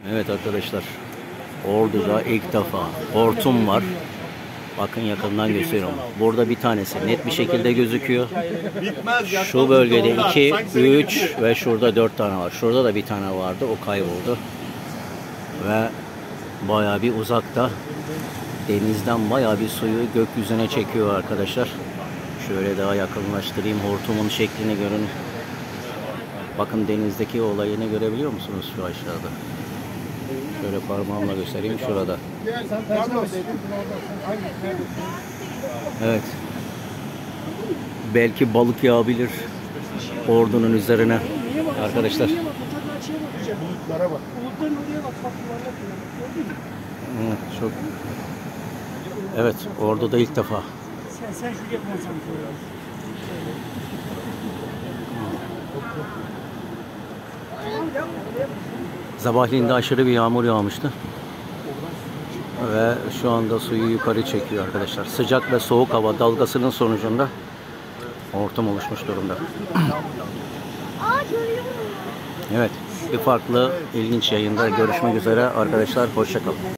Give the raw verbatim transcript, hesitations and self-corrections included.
Evet arkadaşlar, Ordu'da ilk defa hortum var. Bakın yakından gösteriyorum. Burada bir tanesi net bir şekilde gözüküyor. Şu bölgede iki, üç ve şurada dört tane var. Şurada da bir tane vardı, o kayboldu. Ve bayağı bir uzakta, denizden bayağı bir suyu gökyüzüne çekiyor arkadaşlar. Şöyle daha yakınlaştırayım, hortumun şeklini görün. Bakın denizdeki olayını görebiliyor musunuz şu aşağıda? Şöyle parmağımla göstereyim, şurada. Evet. Belki balık yağabilir Ordu'nun üzerine arkadaşlar. Evet, çok. Evet, Ordu'da ilk defa. Sabahleyin de aşırı bir yağmur yağmıştı. Ve şu anda suyu yukarı çekiyor arkadaşlar. Sıcak ve soğuk hava dalgasının sonucunda hortum oluşmuş durumda. Evet, bir farklı ilginç yayında görüşmek üzere arkadaşlar. Hoşça kalın.